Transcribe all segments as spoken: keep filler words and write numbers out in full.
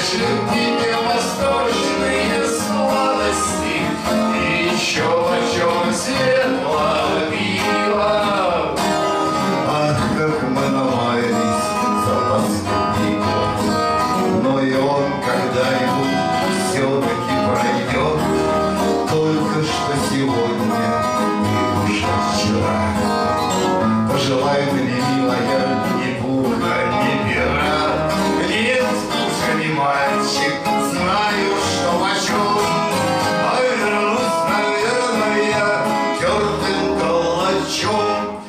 пришлю тебе восточные сладости и еще бочонок светлого пива. Ах, как мы намаялись за последний год, но и он когда-нибудь все-таки пройдет. Только что сегодня и уже вчера. Пожелай мне, милая, ни пуха, ни пера. Нет, уже не мальчик, знаю, что почем. А вернусь, наверное, тертым калачом.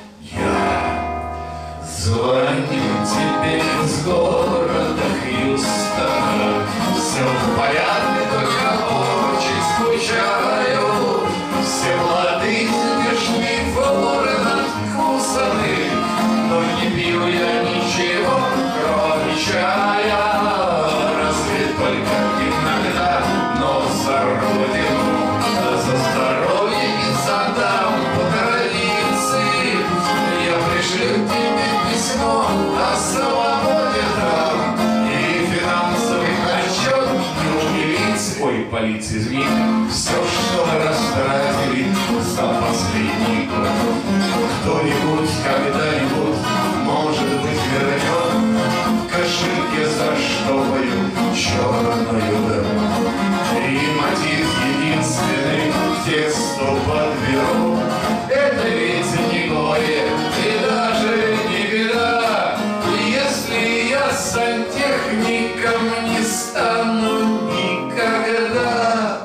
Я звоню тебе из города Хьюстона. Все в порядке, только очень скучаю. Все плоды смешны, флоры надкусаны, но не пью я ничего, кроме чая. Разве только иногда, но за родину, за здоровье и за дам по традиции. Я пришлю тебе письмо о свободе там и финансовый отчет милиции. Ой, полиция, извини, все, что мы растратили за последний год. Кто-нибудь когда-нибудь, может быть, вернет в кошельке заштопаю черную дыру. И мотив единственный к тексту подберу. Это ведь не горе и даже не беда, если я сантехником не стану никогда.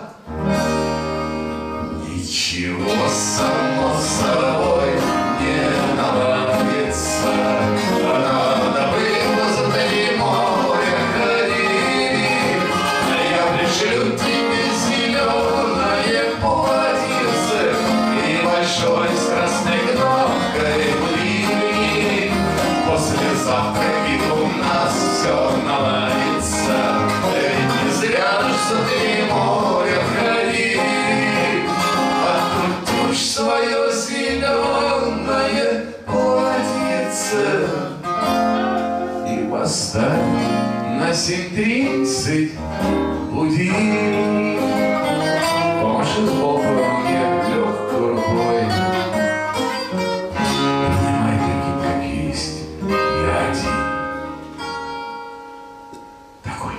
Ничего само собой не наладится, надо было за три моря ходить. Я пришлю тебе зеленое платьице и большой с красной кнопкой будильник. Послезавтра и у нас все наладится, ведь не зря ж за три моря ходить. Открутишь свое зеленое платьице и поставь на семь тридцать будильник. Помаши сбоку мне легкой рукой. Понимай, таким, как есть, я один такой.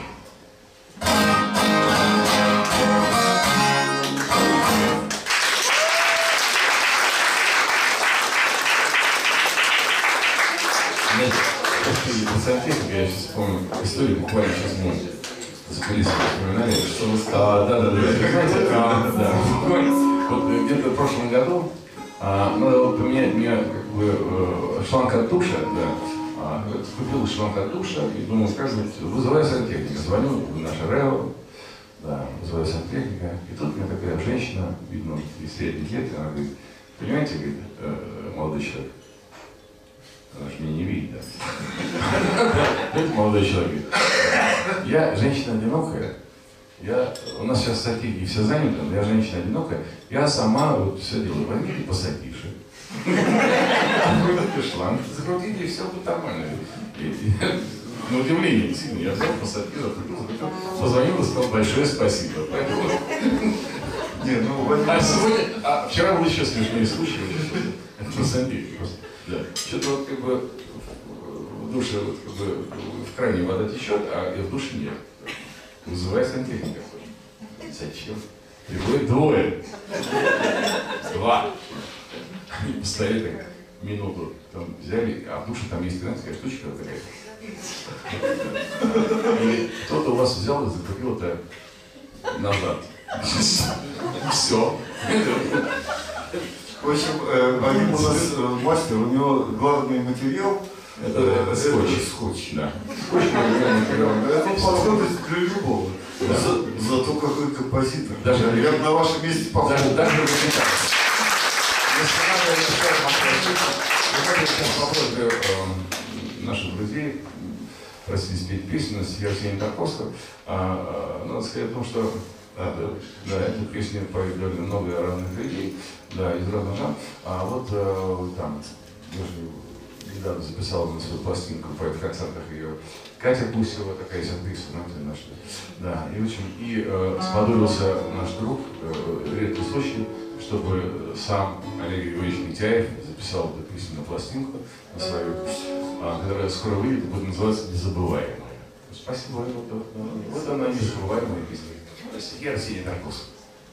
Сантехника, я сейчас помню историю, буквально сейчас мы за кулисами вспоминали, что вы сказали. Да, да, да. Знаете, а, да, вот где-то в прошлом году а, надо было поменять мне как бы шланг от душа, да. А, купил шланг от душа и думал сказать, вызываю сантехника. Звоню в наш РЭО, да, вызываю сантехника. И тут у меня такая женщина, видно, из средних лет, она говорит, понимаете, говорит, молодой человек, она же меня не видит, да. Это молодой человек. Я женщина одинокая. Я, у нас сейчас сантехники все заняты, но я женщина одинокая. Я сама вот все делаю. Возьмите пассатижи. Открутите шланг, закрутите, и все будет нормально. На удивление, действительно, я взял пассатижи, открутил, закрутил, позвонил и сказал большое спасибо. Не, ну, а сегодня, а вчера был еще смешной случай. Это про сантехнику просто. Да. Что-то вот как бы в душе вот, как бы, в кране вода течет, а в душе нет. Вызывай сантехника. Зачем? Приходит двое. Два. Они постояли так минуту, там взяли, а в душе там есть такая штучка какая-то. И кто-то у вас взял и закрепил это назад. Все. В общем, э, один у нас э, мастер, у него главный материал это, э, это скотч. Это скотч. Да. Скотч это подходит для любого. Да. За, зато какой композитор. Даже я бы на вашем месте похож. Даже, даже по просьбе э, наших друзей просили спеть песню с Арсением Тарковским. А, а, надо сказать о том, что да, да, да, эту песню поют много разных людей, да, из разных жанров. А вот э, там, недавно записала на свою пластинку, в концертах ее Катя Гусева, такая сюрприз, знаете, наша. Да, и очень, и э, сподобился наш друг, э, редкий случай, чтобы сам Олег Григорьевич Митяев записал эту песню на пластинку, на свою, э, которая скоро выйдет, будет называться «Незабываемая». Спасибо, вот, вот, вот она, незабываемая песня. Я Арсений Тарковский.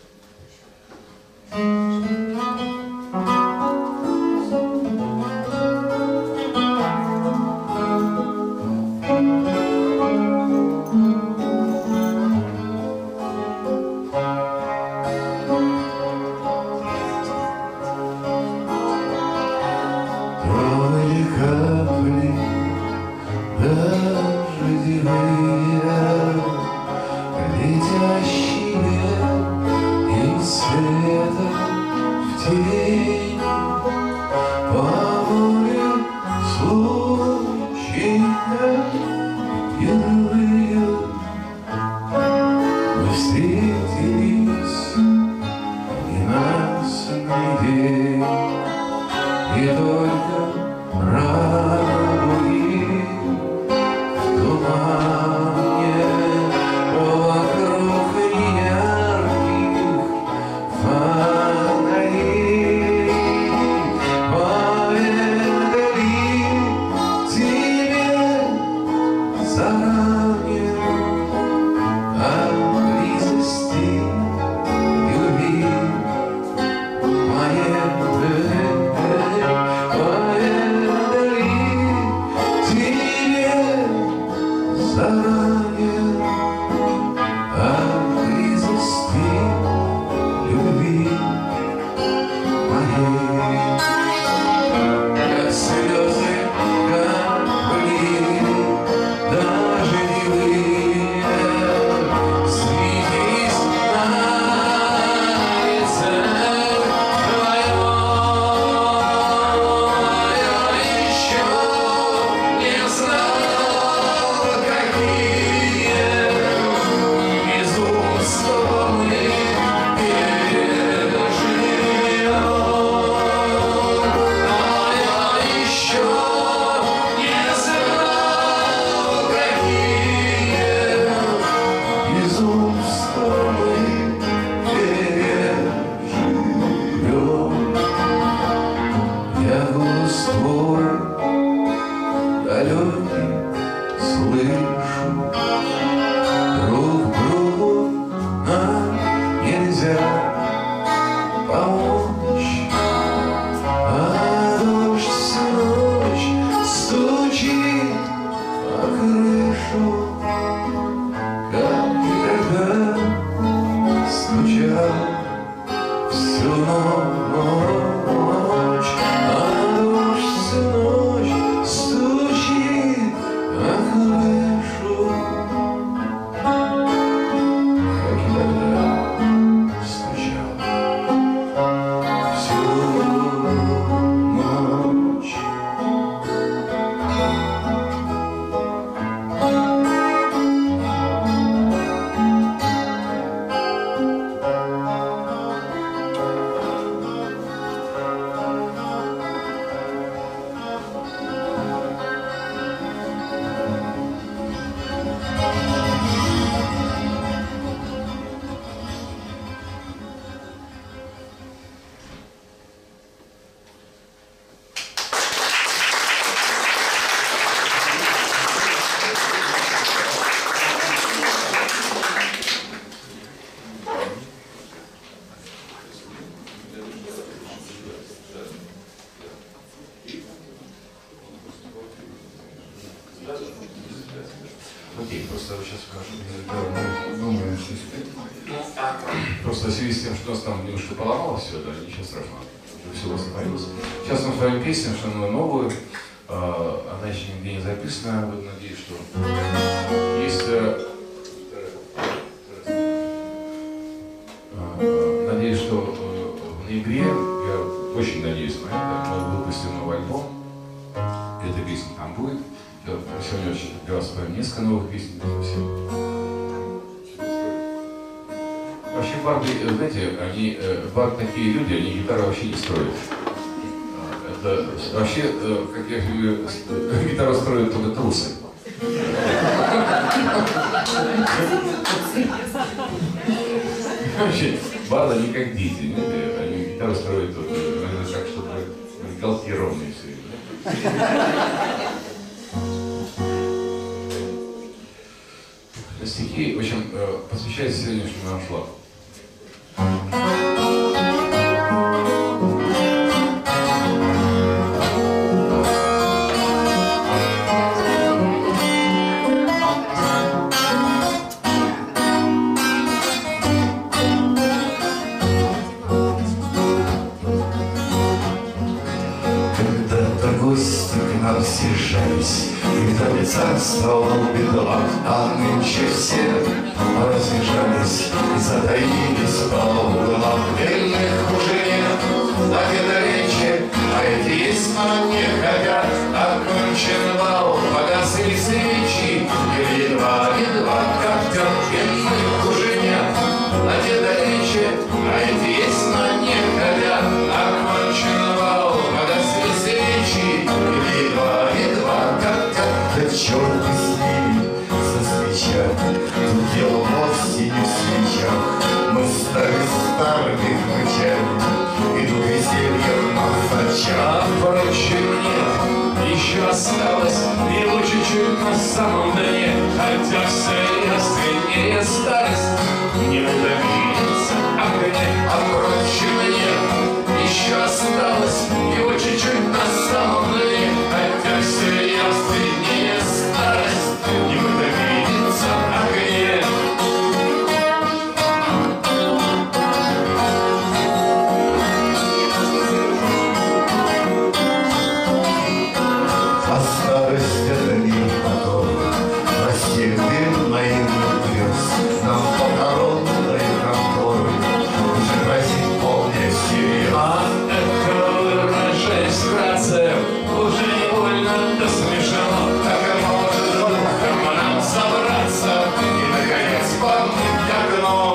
Окей, просто сейчас скажу. Думаю, просто в связи с тем, что у нас там немножко поломалось все, да, ничего страшного. Все восстановилось. Сейчас мы с вами песню совершенно новую. Она еще нигде не записана. Вот, надеюсь, что есть. Надеюсь, что в ноябре, я очень надеюсь на это, мы выпустим новый альбом. Эта песня там будет. Я сегодня очень для вас спою несколько новых песен. Вообще барды, знаете, они, барды такие люди, они гитары вообще не строят. Да. Вообще, как я говорю, гитару строят только трусы. Вообще, барды не как дети, они гитару строят вот, так, чтобы голки ровные все. Стихи, в общем, посвящаются сегодняшнему аншлагу. Съезжались, и тогда царствовал бедла, а нынче все разбежались и затаились по углам. Бедных уже нет, так это речи, а эти есть не хотят. Окончен бал, погасли свечи, и едва-едва коптят. Бедных уже нет, так это речи, а эти есть не хотят. Окончен бал, погасли свечи, и едва-едва коптят. Да черт бы с ними, со свечами, тут дело вовсе не в свечах. Мы стали старыми хмычами, идут веселье в нас. А впрочем нет, еще осталось его чуть-чуть на самом дне. Хотя все ястреннее старость не удавится огня. А впрочем нет, еще осталось его чуть-чуть на самом дне. Хотя все ястреннее старость не удавится огня. А старость это мир, который рассеет дым наивных грез. Нам похоронной конторы уже грозит полная серьез. А это выражаясь вкратце, уже невольно до смешно. Как может духом нам собраться и наконец помнить окно.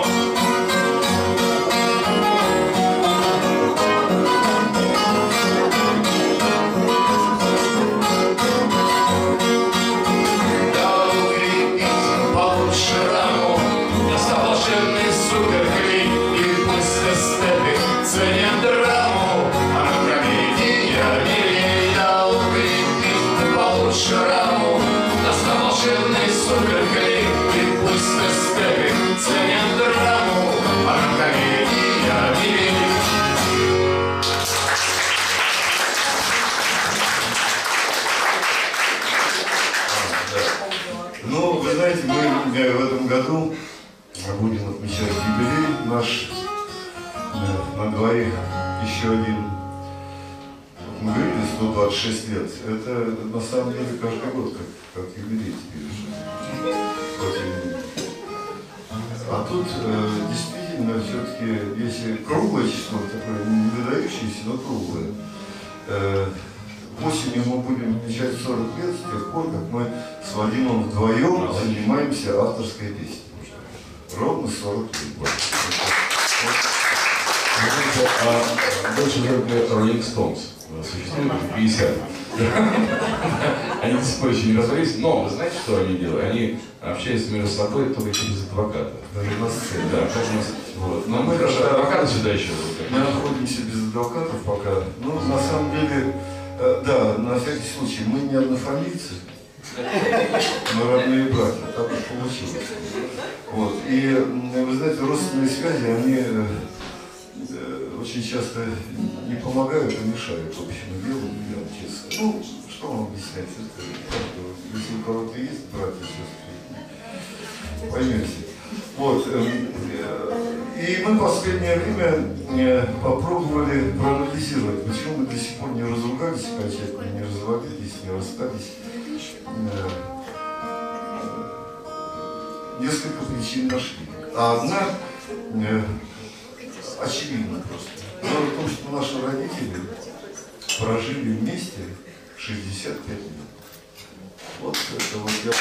Суперклей и пусть эстеты ценят драму, а на комедия милее дал крепить получше раму. Достал волшебный суперклей и пусть эстеты ценят драму, а на комедия милее. Ну, вы знаете, мы в этом году будем отмечать юбилей наш, на двоих еще один. Мы говорили сто двадцать шесть лет. Это на самом деле каждый год как, как юбилей теперь уже. А тут э, действительно все-таки, если круглое число, такое не выдающееся, но круглое, э, осенью мы будем отмечать сорок лет с тех пор, как мы с Вадимом вдвоем занимаемся авторской песней. Ровно сорок лет. Больше вроде Rolling Stones существует в пятидесятых. Они до сих пор еще не развалились, но вы знаете, что они делают? Они общаются между собой только через адвоката. Даже на сцене. Да, как у нас. Вот. Но мы даже адвокаты сюда еще. Мы находимся без адвокатов пока. Ну, на самом деле, э, да, на всякий случай, мы не однофамильцы. Мы родные братья, так уж получилось. Вот. И вы знаете, родственные связи, они э, очень часто не помогают, а мешают общему делу, я вам честно. Ну, что вам объяснять? Это, если у кого-то есть братья и сестры, поймете. Вот. И мы в последнее время попробовали проанализировать, почему мы до сих пор не разругались окончательно, не развалились, не расстались. Несколько причин нашли. А одна э, очевидна просто. Дело в том, что наши родители прожили вместе шестьдесят пять лет. Вот это вот я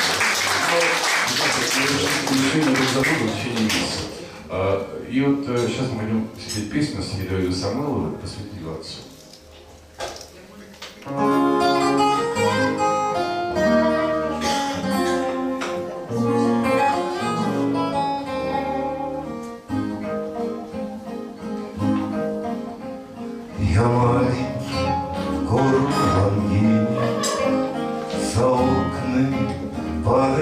понимаю. И вот сейчас мы будем спеть песню с Еленой Самойловой «Посвятила отцу».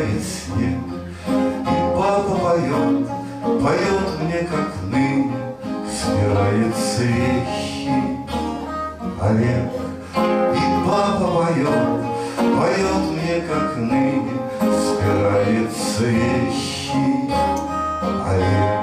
тает снег, и папа поет, поет мне, как ныне спирает свечи Олег. И папа поет, поет мне, как ныне спирает свечи Олег.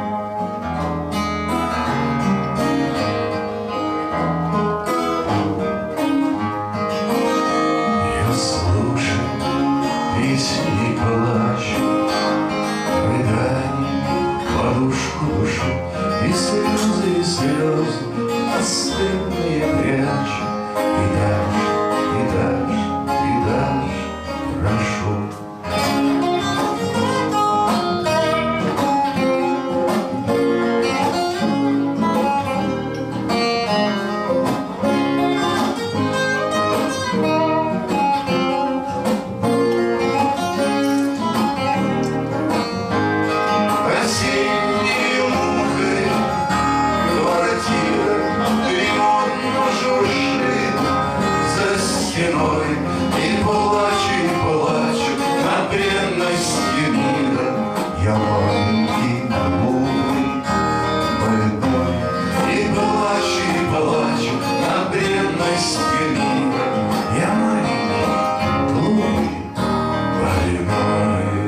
Я слушаю песни и плачу, рыдание, подушку душу, и слезы, и слезы остынные прячу, и дальше, и дальше, и дальше прошу. И плачу, и плачу на бренности мира. Я маленький, глупый, больной. И плачу, и плачу на бренности мира. Я маленький, глупый, больной.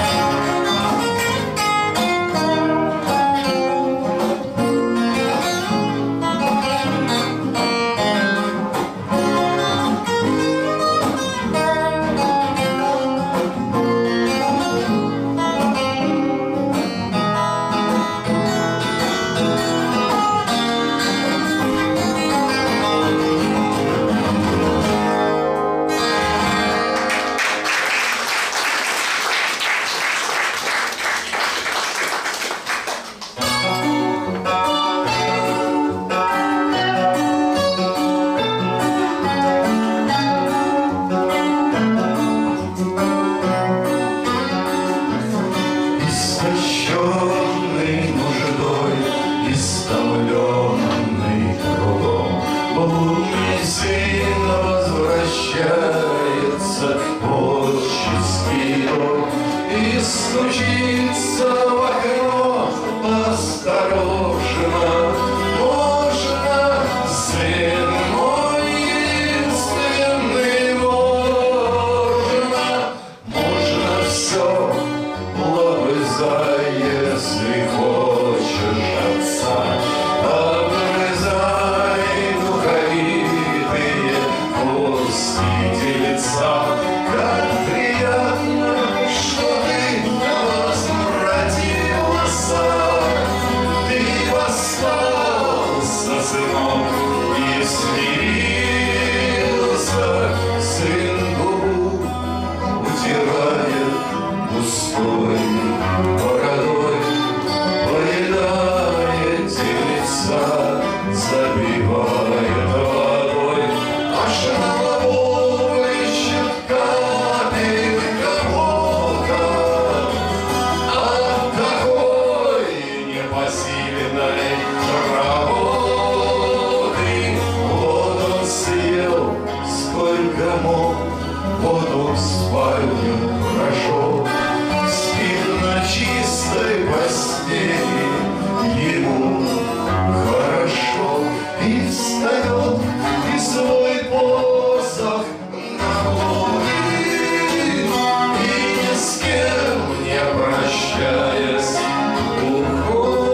Истощенный нуждой, истомленный трудом, блудный сын возвращается в отческий дом и стучится в окно осторожно. Можно, сын мой единственный, можно, можно все. Если хочешь отца, обрезай духовитые кости тельца. Как приятно, что ты возвратился, ты восстался, сынок, и смирился. Сын губу утирает густой бородой, поедает тельца, забивает водой, аж на лбу ищет капелька пота. От такой непосильной работы вот он съел сколько мог, вот он в спальню прошел. На чистой постели ему хорошо, и встает, и свой посох наводит, и ни с кем не прощаясь уходит.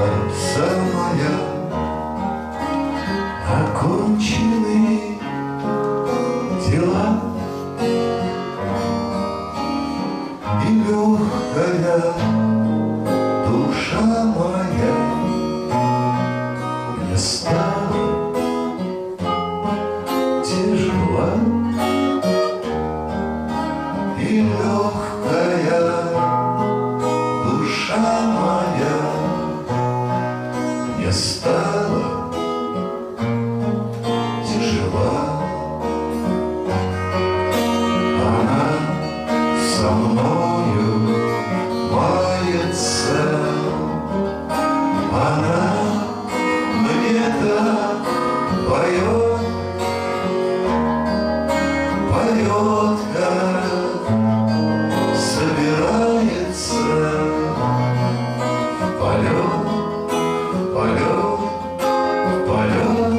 самая, окончены дела, и легкая душа моя мне стала тяжела, и легкая душа моя мне стала тяжела. Она со мною мается, она мне так поет, поет, как собирается в полет, полет, полет,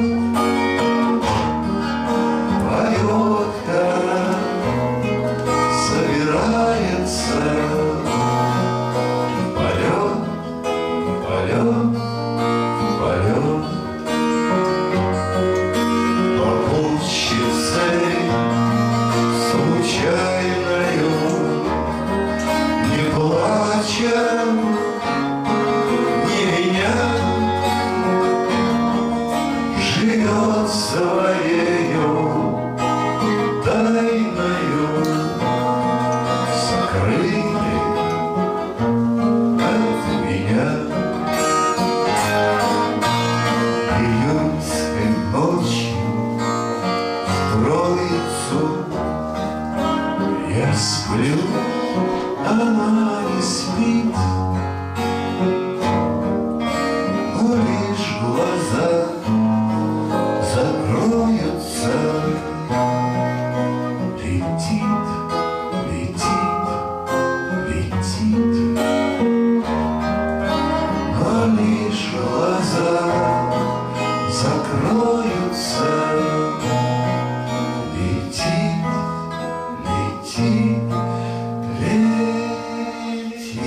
поет, как собирается в полет, полет, полет. Попутчицей случайною, не плача, не виня, живет своею тайною, скрытой от меня. Июньской ночью в Троицу я сплю, она не спит, но лишь глаза закроются. Летит, летит, летит, но лишь глаза закроются. Летит, летит, летит.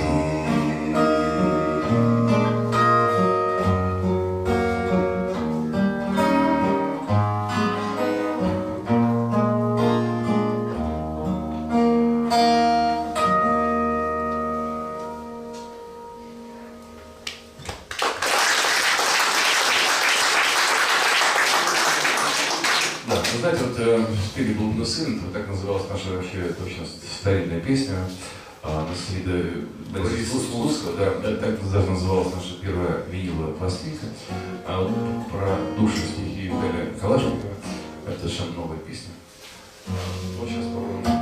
Да, вы знаете, вот э, «Спели блудный сын», вот так называлась наша вообще, это очень старинная песня, а, на следа Бориса Слуцкого, да, да, так даже называлась наша первая виниловая пластинка. А вот про душу стихи Виталия Калашникова, это совершенно новая песня. Вот сейчас попробуем.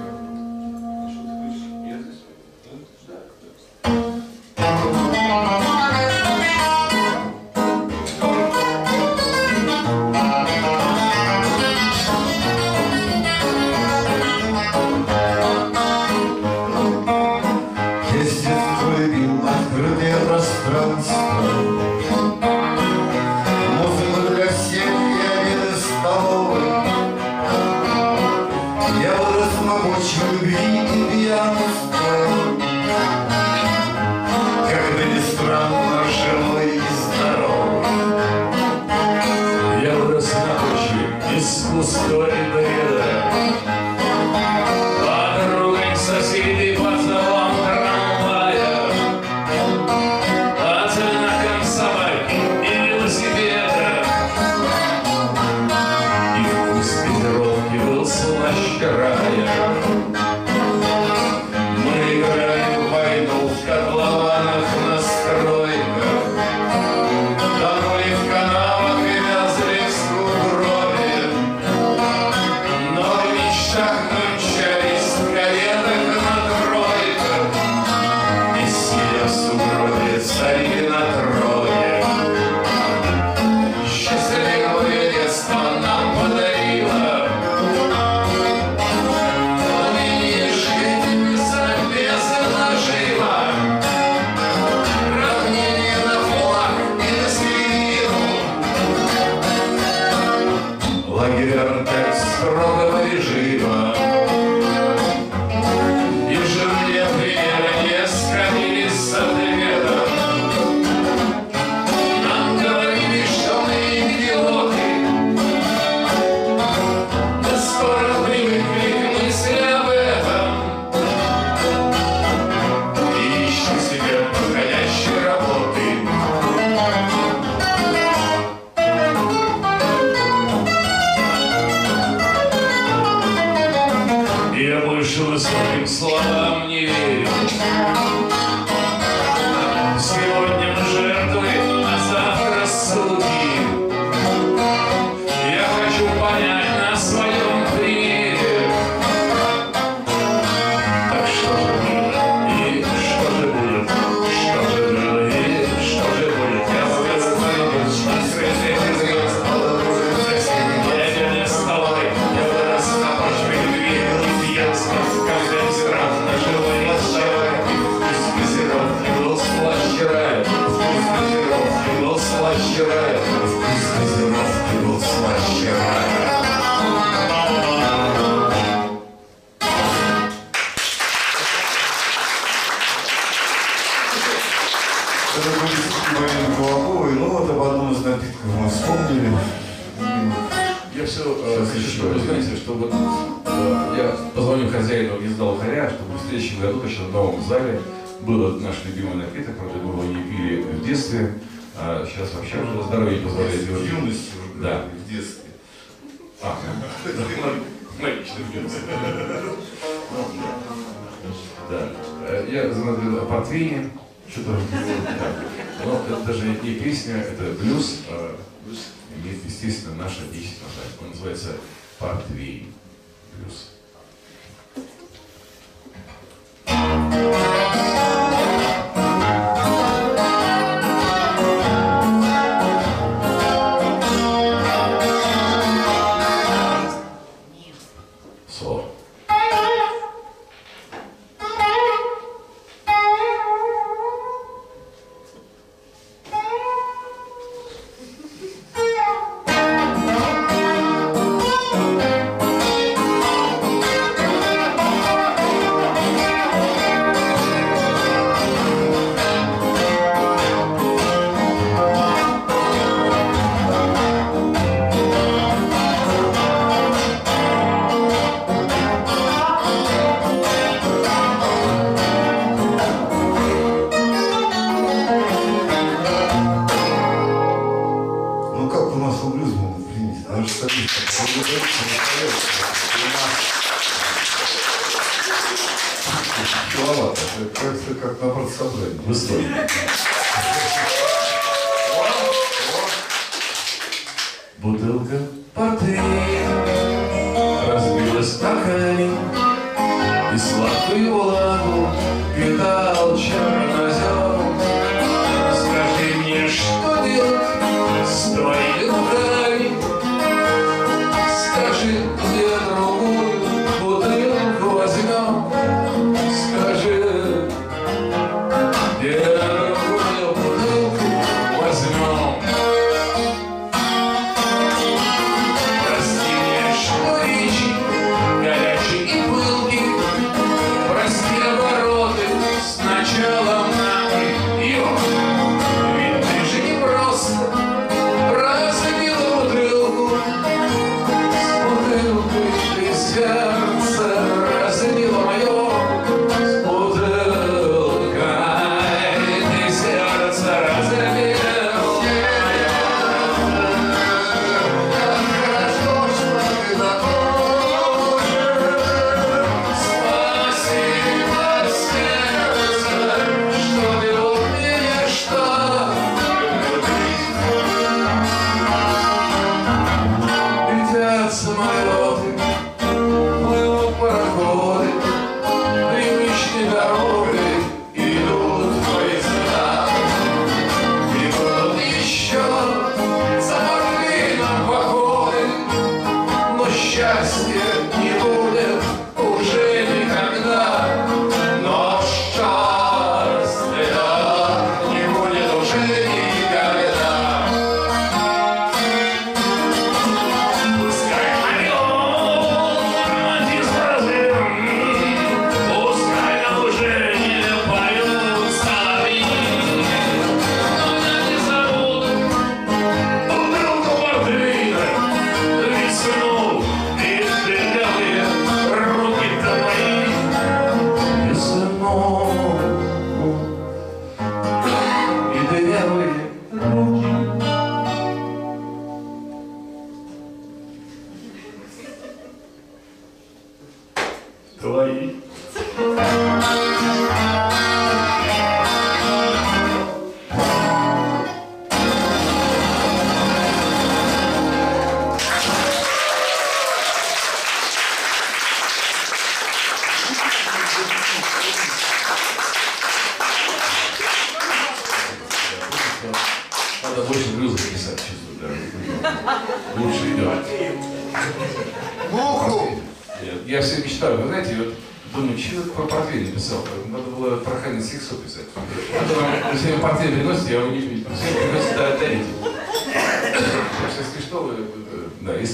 Открытое пространство, музыка для всех и обеды столовой. Я вырос в мамочь любви и пьянства, как бы ни странно, живой и здоровый. Я вырос на почве искусства и бреда, подругой соседей под столом трамвая, под знаком собаки и велосипеда. И вкус петролки был слаще рая. Мы играли в войну в котлованах на стройках, тонули в канавах и вязли в сугробе. вчера я вкус газировки был слаще рая. Это были стихи Марины Колоковой, ну вот об одном из напитков мы вспомнили. Я все э, хочу, чтобы вы знаете, что вот э, я позвоню хозяину гнезда Лохаря, чтобы в следующем году точно в новом зале был наш любимый напиток, правда, мы его не пили в детстве, а сейчас вообще уже здоровье позволяет В юности уже, да. В детстве. А, логично, в детстве. Да. Я знаю о портвейне, что-то да. Но это даже не песня, это блюз. А блюз имеет, естественно, наше отечественное название. Он называется «Портвейн». Блюз. Соло. Киловатт. Это кажется, как на партсобрании. Высокий. Бутылка портвейна разбилась о камень, и сладкую влагу питал чернозем. Скажи мне, что делать с твоими руками? Скажи, где другую бутылку возьмем? Скажи, где другую бутылку возьмем? Прости мне, что речи горячие и пылкие, прости обороты с началом на ее. Ведь ты же не просто разбила бутылку, с бутылкой ты сердце разбила мое. Самолеты, плывут пароходы, привычной дорогой идут поезда. И будут еще за портвейном походы, но счастья не будет уже никогда. Но счастья не будет уже никогда. Твои. Надо больше блюза писать, чувствую, да. Лучше идет. Муху! Я все мечтаю, вы знаете, вот думаю, что я про портвейн написал? Надо было про Хайнц Сиксу писать. А то вам, если вы портвейн приносите, я его не пью. Все приносите, да, дарите.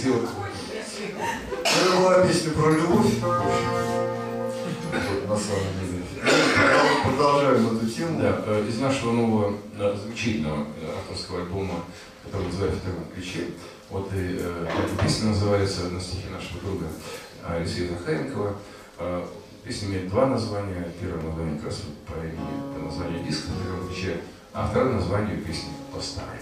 если вот... Это была песня про любовь, в общем, на самом деле. Продолжаем эту тему. Да, из нашего нового замечательного авторского альбома, который называется «В таком ключе», вот и э, эта песня называется на стихи нашего друга Алексея Захаренкова. Э, песня имеет два названия. Первое название как раз по имени, по названию диска «В таком ключе», а второе название песни «По старой».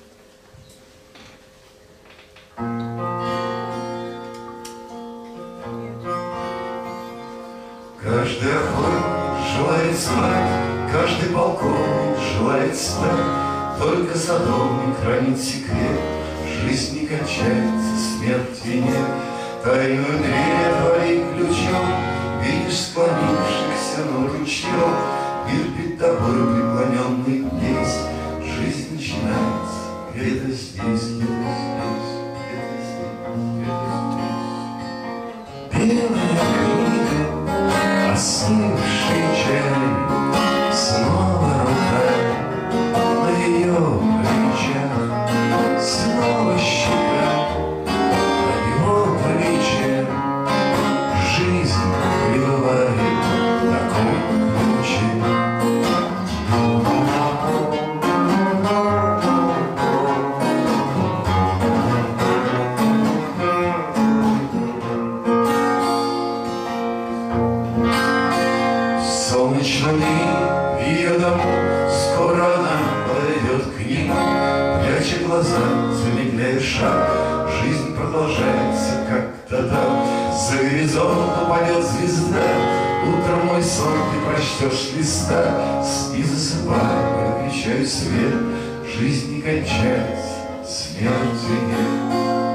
Каждый охотник желает знать, каждый полковник желает стать, только садовник хранит секрет, жизнь не кончается, смерти нет. Тайную дверь отвори ключом, видишь склонившихся над ручьем, мир перед тобой преклоненный весь, жизнь начинается где-то здесь, где-то здесь, где-то здесь, где-то здесь. Белая книга, остывший чай, снова рука на ее плечах, снова щека на его плече. Жизнь пребывает в таком ключе. Солнечный в ее дому, скоро она подойдет к ним, пряча глаза, замедляя шаг. Жизнь продолжается, как тогда. За горизонт упадет звезда, утром мой сон ты прочтешь листа. Спи, засыпай, я включаю свет, жизнь не кончается, смерти нет.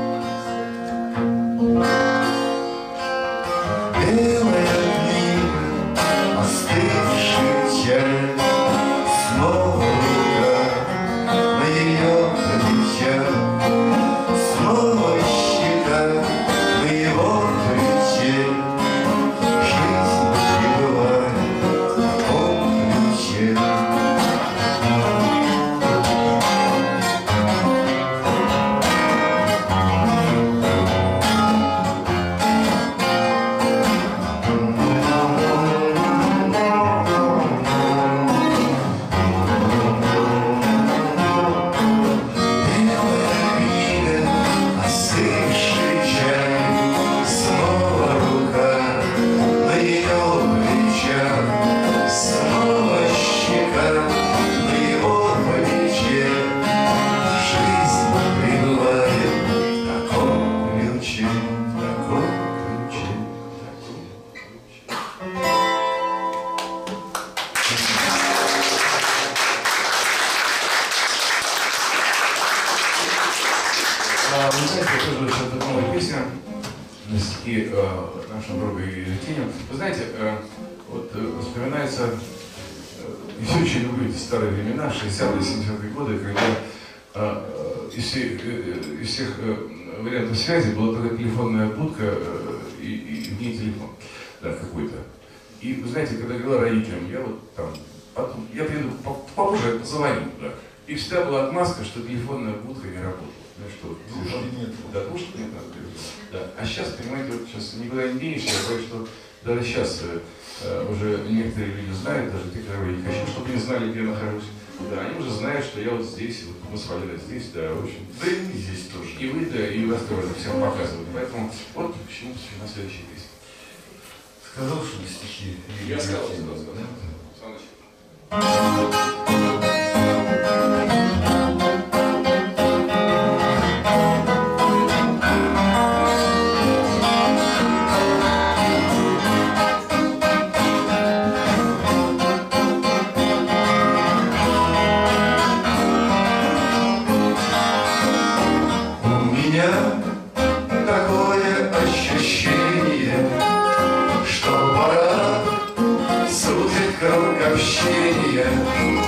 Белая книга, остывший чай, снова рука на ее плечах, снова щека на его плече. Жизнь пребывает в таком ключе. Вы знаете, тоже это новая песня на стихи э, нашего друга Евгения. Вы знаете, э, вот э, вспоминается, э, все очень люблю эти старые времена, шестидесятые, семидесятые годы, когда э, из, всех, э, из всех э, вариантов связи была такая телефонная будка э, и, и в ней телефон, да, какой-то. И вы знаете, когда говорила родителям, я вот там, потом, я приеду попозже, позвоню, да. И всегда была отмазка, что телефонная будка не работала. Ну что, Душки нет. Да, душки нет. Да. А сейчас, понимаете, вот сейчас никуда не денешься, я боюсь, что даже сейчас э, уже некоторые люди знают, даже те, которые не хочу, чтобы не знали, где я нахожусь. Да, они уже знают, что я вот здесь, вот мы с Валерой здесь, да, в общем. Да и мы здесь тоже. И вы, да, и вас тоже всем показывают. Поэтому вот к чему на следующей песне. Сказал, что ли, стихи? Я сказал, сказал, сказал. Такое ощущение, что пора сузить круг общения.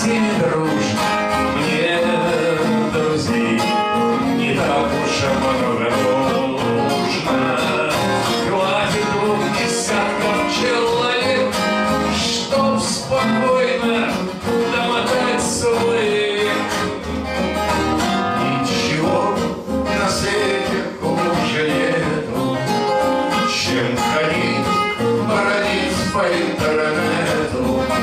всеми дружно. Мне друзей не так уж и много нужно. Хватит двух десятков человек, чтоб спокойно домотать свой век. Ничего на свете хуже нету, чем ходить, бродить по интернету.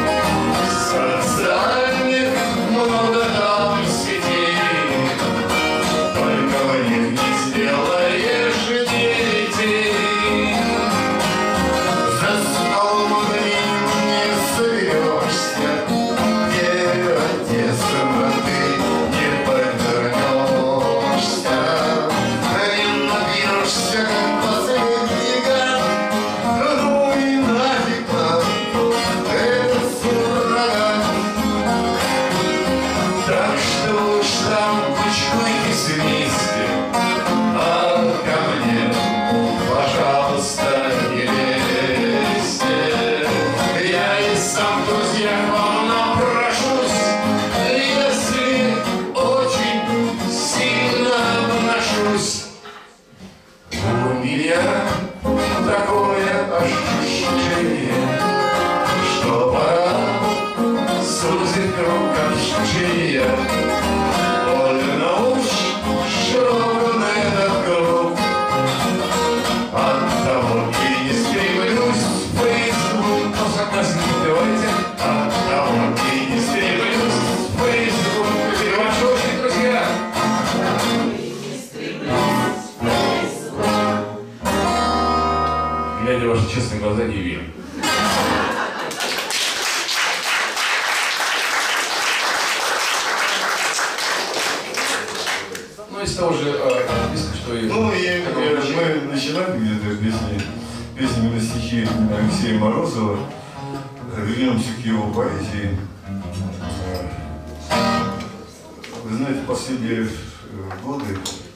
Социальных много там сетей, только в них не сделаешь детей. За столом одним не соберешься, где отец-то ты не повернешься. Не напьешься, как последний гад, ну и нафиг нам этот суррогат. Так что уж там кучкуйтесь вместе, а ко мне, пожалуйста, не лезьте. Я и сам, друзья, к вам напрошусь, если очень сильно обношусь. У меня такое ощущение, что пора сузить круг общения. Больно уж широк этот круг. Оттого и не стремлюсь в Facebook. Ну, согласен, давайте. Оттого и не стремлюсь в Facebook. И ваши очень, друзья. Глядя в ваши честные глаза, не верю. Ну, из того же э, диска, что и... Ну, и э, мы начинали где-то песни, песнями на стихи Алексея Морозова. Вернемся к его поэзии. Вы знаете, последние годы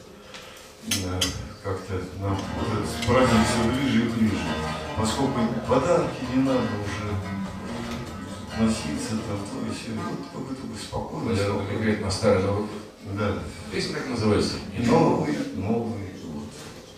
как-то нам этот праздник все ближе и ближе. Поскольку подарки не надо уже носиться, там, то и все. Вот какой-то спокойно. Играет на старый Новый. Да. Песня как называется? Новый, новый год.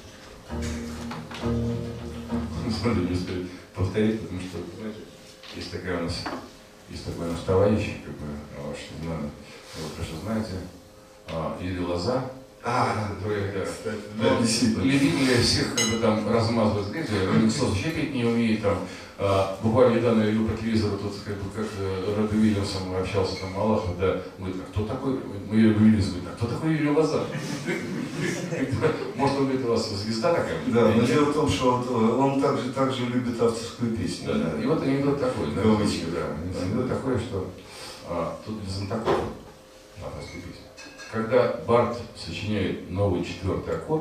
Смотри, не успею повторить, потому что, знаете, есть такая у нас, есть такой наш товарищ, как бы, ваш, не знаю, вы хорошо знаете, Юрий Лоза. А, которые, да, кстати, да, да, действительно. любители всех как бы там размазывать грязь, Ремиксов вообще петь не умеет, там, а, буквально недавно я видел по телевизору, тут как бы как Робби Уильямсом общался, там, Малахов, да, говорит, а кто такой, мы Робби Уильямс говорит, а кто такой Юрий Лоза? Может, он говорит, у вас звезда такая? Да, но дело в том, что вот он также, также любит авторскую песню. Да, да. И вот анекдот такой, да, Галочка, да, анекдот такой, что а, тут без Антакова авторскую песню. Когда Барт сочиняет новый четвертый аккорд,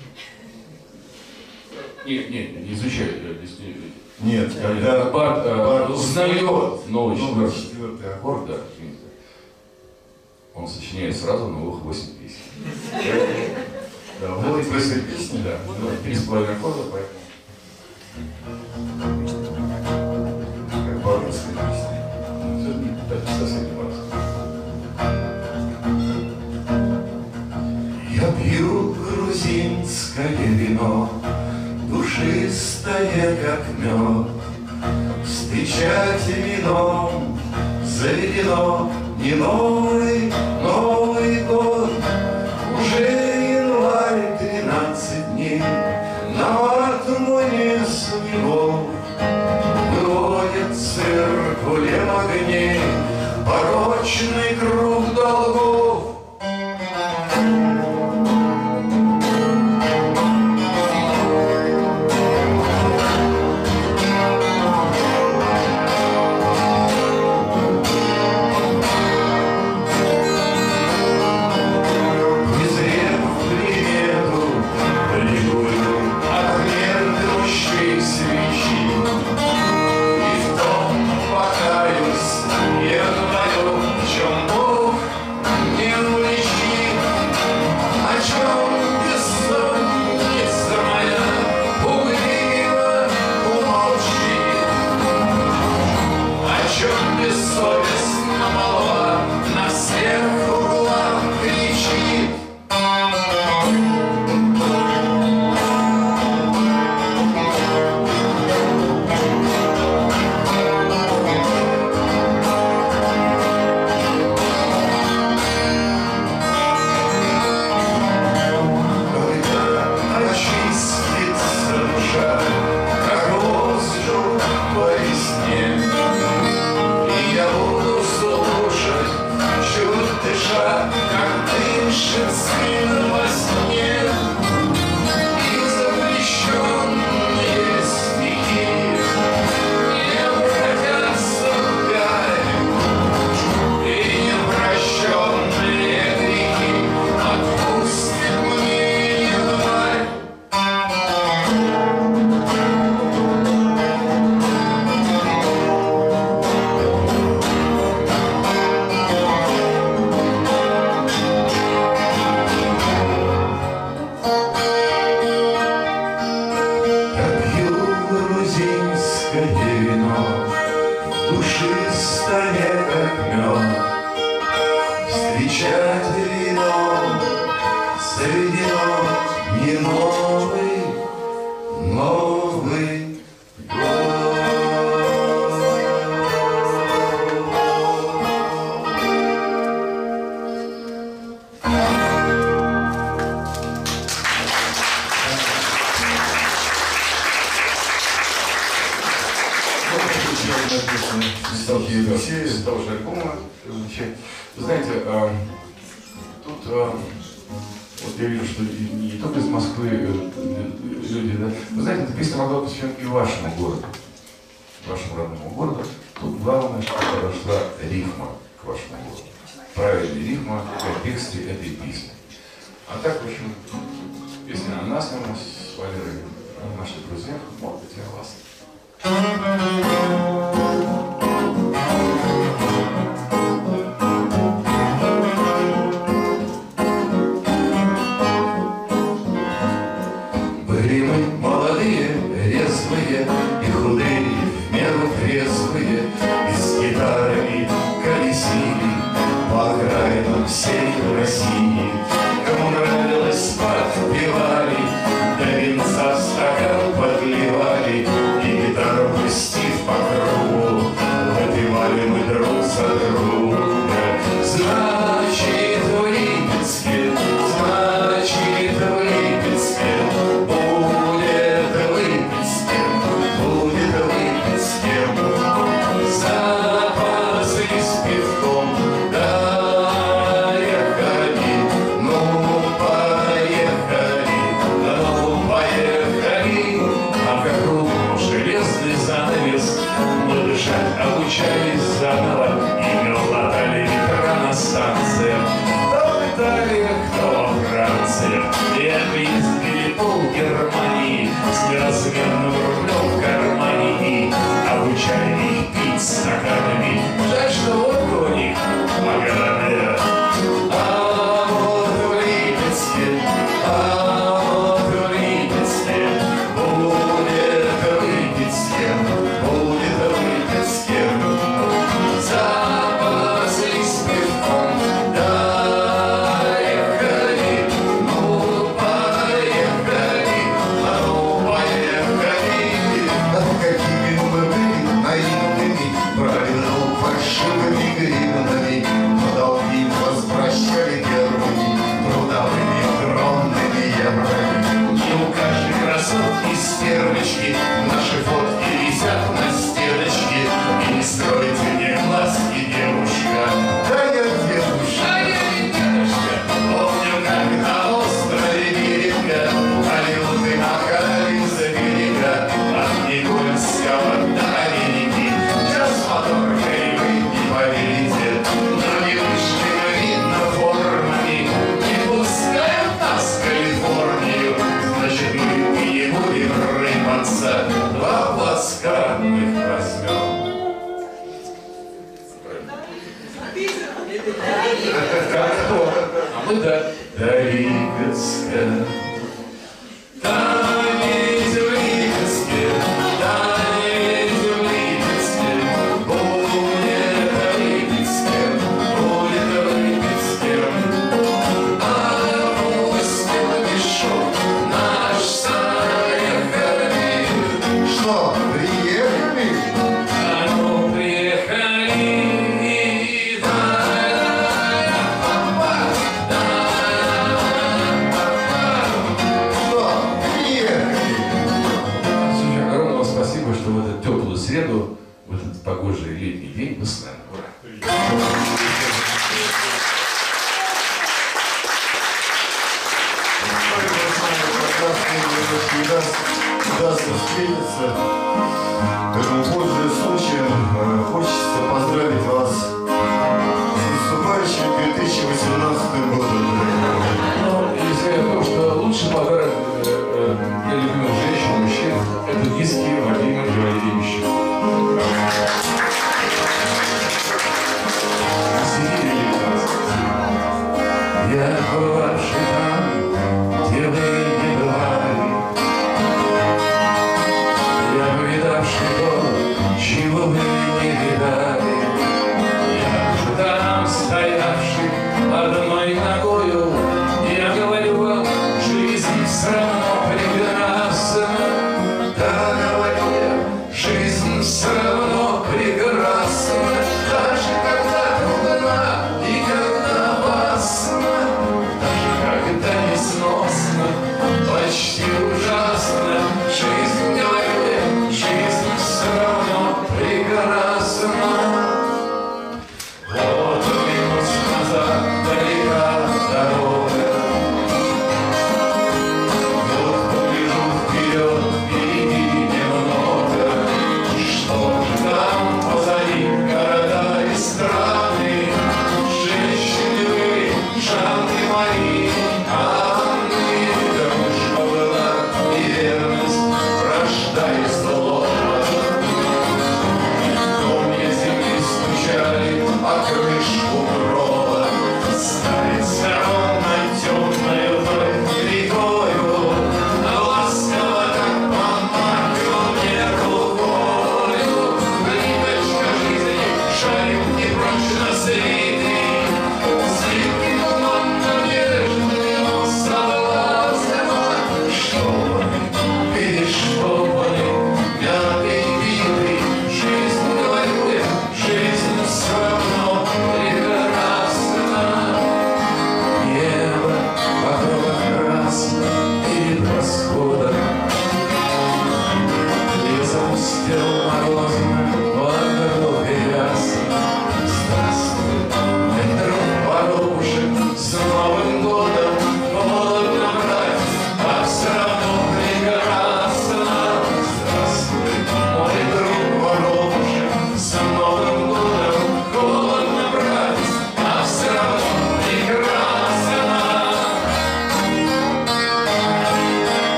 нет, нет, не изучает, не, нет, когда Барт, Барт узнает новый четвертый, четвертый аккорд, да, он сочиняет сразу новых восемь песен. Да, вот эти песни, да, три с половиной аккорда, поэтому. Как бардовская песня. Это совсем не бардовская. Я пью грузинское вино, душистое, как мед. Встречать вином заведено не новый, Новый год. Уже январь, тринадцать дней, на март мой не свело. Выводит циркулем огней порочный круг долгов. Свечи, и в том покаюсь, я знаю, в чем боль. станет как мед. Встречать вино среди нот не новый, новый год. Из того же альбома. Вы знаете, э, тут э, вот я вижу, что и, не только из Москвы э, люди, да. Вы знаете, эта песня могла быть посвящена и вашему городу, вашему родному городу. Тут главное, что подошла рифма к вашему городу. Правильная рифма к тексте этой песни. А так, в общем, песня о нас, о нас с Валерой, о наших друзьях, может быть, и о вас. Были мы молодые, резвые и худые, в меру трезвые, и с гитарами колесили по окраинам всей России. Кому нравилось, подпевали, до венца стакан подливали, и гитару пустив по кругу, выпивали мы друг за друга. Значит, в Липецке, значит, в Липецке будет в Липецке, будет в Липецке. Запасы с пивком, да, ехали, ну, поехали, ну, поехали. А вокруг железный занавес, мы дышать обучались заново и глотали ветра на станциях. То в Италии, кто во Франции, и объездили пол Германии с неразменным рублем в кармане и обучали их пить стаканами. Жаль, что водка у них поганая. А вот в Липецке, а вот в Липецке будет в Липецке, будет в Липецке. Запаслись пивком, да, ехали, ну, поехали, а ну, поехали. А какими мы были наивными, брали в долг фальшивыми гривнами, но долги возвращали первыми трудовыми огромными еврами. И у каждой красотки стервочки наши фотки висят на стеночке. И не стройте мне глазки, девушка. Да я девушка. А я ведь дедушка. Помню, как на острове Берега алюты махали за берега от Никольского до Америки. Сейчас моторкой вы не поверите, но не вышли мы, видно, формами. Не пускают нас в Калифорнию, значит, мы и не будем рыпаться. Два пласка мы их возьмем. Как кто? А мы да. До Липецка. Там ведь в Липецке, там ведь в Липецке, будет в Липецке, будет в Липецке. А пусть мешок наш заехали. Что, приехали? А ну приехали. Что, приехали? Слушай, огромное вам спасибо, что в эту теплую среду, в этот погожий летний день вы с нами. Ура! Не даст, удастся встретиться. Поэтому, пользуясь случаем, э, хочется поздравить вас с наступающим две тысячи восемнадцатым годом. Ну, если о том, что лучший подарок э, э, для любимых женщин и мужчин – это диски Вадима Владимировича. Я ваши там, где вы не бывали. Я повидавший то, чего вы не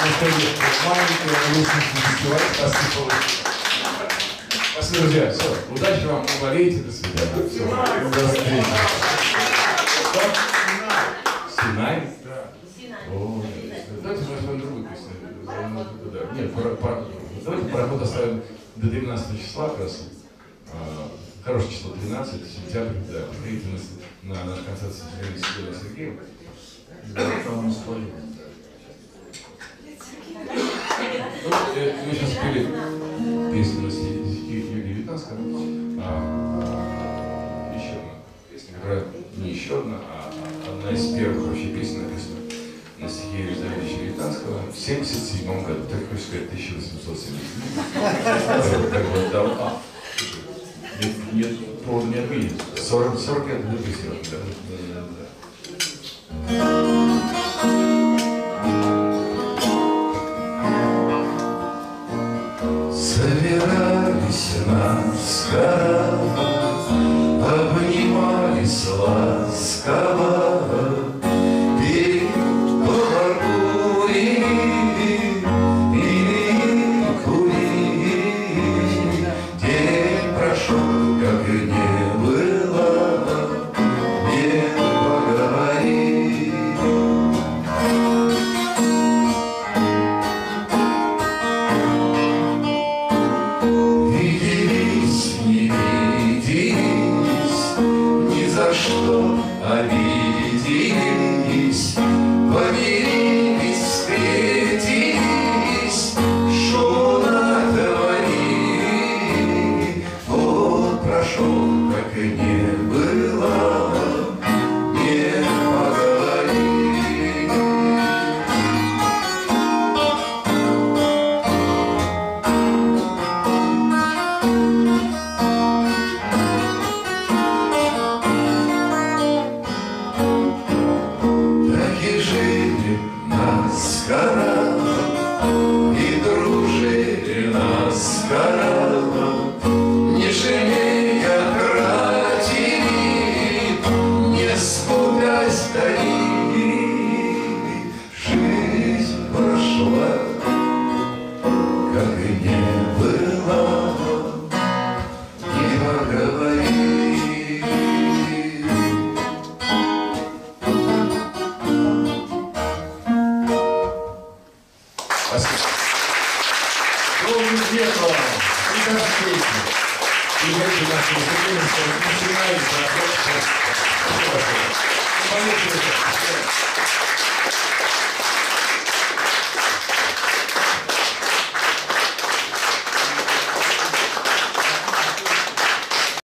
маленький русский фестиваль. Спасибо. Спасибо, друзья. Все. Удачи вам. Не болейте. До свидания. Все. До встречи. Синай? О, давайте мы возьмем другую песню. Нет, давайте пароход оставим до двенадцатого числа как раз. Хорошее число, двенадцатое, сентябрь, да. Приходите на наш концерт с Еленой Сергеевной. Мы сейчас спели песню на стихи Юрия Витанского. Еще одна песня, которая не еще одна, а одна из первых вообще песен написана на стихи Юрия Давидовича Витанского в семьдесят седьмом году. Так хочешь сказать, тысяча восемьсот семьдесят седьмой. Так вот, да. Нет, нет, повода не отменить. сорок, сорок лет до песни. Собирались нас гора, обнимались ласково, пели по курили и курили. День прошел, как и не было, не поговорили. Виделись, не виделись, ни за что обиделись, помирились, встретились, шум натворили. Год прошел, как и не было, не поговорили. Так и жили нас гора, и дружили нас гора, не жалея тратили, не скупясь дарили. Жизнь прошла, как и не было, не поговорили. Спасибо. Добрый вечер. И до встречи. И в этой нашей выступлении начинается